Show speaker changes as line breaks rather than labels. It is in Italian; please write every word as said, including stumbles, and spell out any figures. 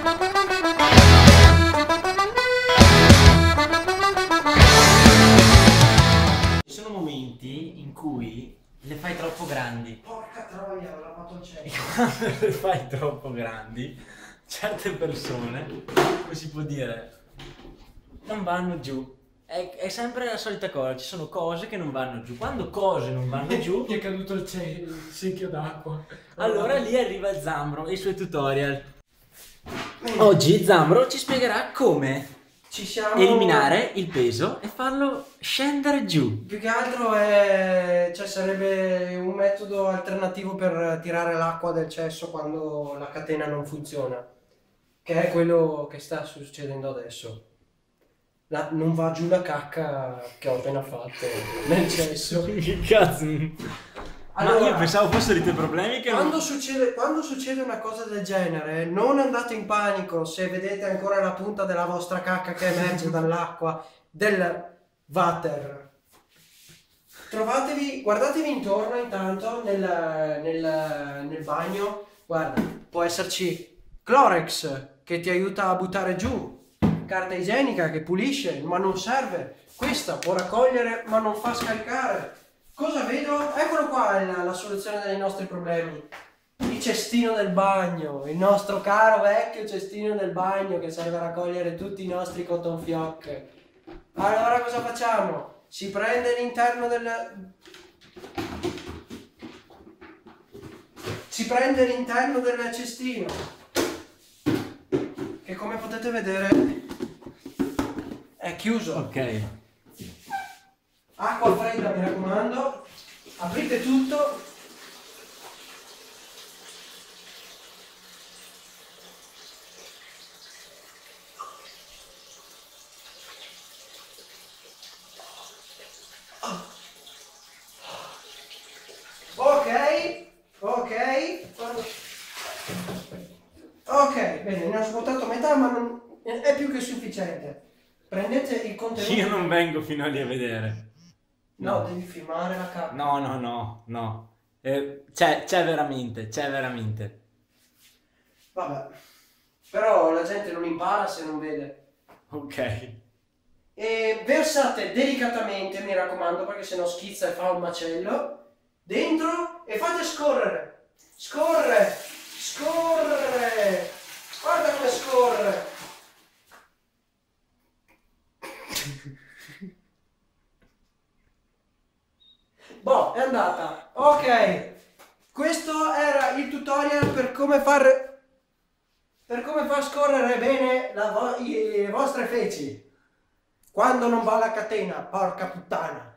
Ci sono momenti in cui le fai troppo grandi.
Porca troia, ho lavato il
E
cielo.
quando le fai troppo grandi, certe persone, come si può dire, non vanno giù. È, è sempre la solita cosa, ci sono cose che non vanno giù. Quando cose non vanno giù,
Gli è caduto il, cielo, il secchio d'acqua.
allora lì arriva Zambro e i suoi tutorial. Oggi Zambro ci spiegherà come
Ci siamo...
eliminare il peso e farlo scendere giù.
Più che altro è... cioè sarebbe un metodo alternativo per tirare l'acqua del cesso quando la catena non funziona. Che è quello che sta succedendo adesso. La... non va giù la cacca che ho appena fatto nel cesso.
Che cazzo?
Allora,
Ma io pensavo fossero i tuoi problemi che
Quando
non...
succede, quando succede una cosa del genere, non andate in panico se vedete ancora la punta della vostra cacca che emerge dall'acqua del water. Trovatevi, guardatevi intorno intanto nel, nel, nel bagno. Guarda, può esserci Clorex che ti aiuta a buttare giù, carta igienica che pulisce ma non serve, questa può raccogliere ma non fa scaricare. Cosa vedo? Eccolo qua la, la soluzione dei nostri problemi. Il cestino del bagno, il nostro caro vecchio cestino del bagno che serve a raccogliere tutti i nostri cotton fioc. Allora cosa facciamo? Si prende l'interno del... Si prende l'interno del cestino, che come potete vedere è chiuso.
Ok.
Acqua fredda, mi raccomando, aprite tutto. Ok, ok, ok, bene, ne ho svuotato metà ma non... è più che sufficiente. Prendete il contenuto.
Io non vengo fino a lì a vedere.
No, devi filmare la cacca.
No, no, no, no. Eh, c'è, c'è veramente, c'è veramente.
Vabbè, però la gente non impara se non vede.
Ok.
E versate delicatamente, mi raccomando, perché sennò schizza e fa un macello, dentro e fate scorrere. Scorre, scorre. Guarda come scorre. Boh, è andata. Ok, questo era il tutorial per come far per come far scorrere bene la vo- i- le vostre feci quando non va la catena, porca puttana.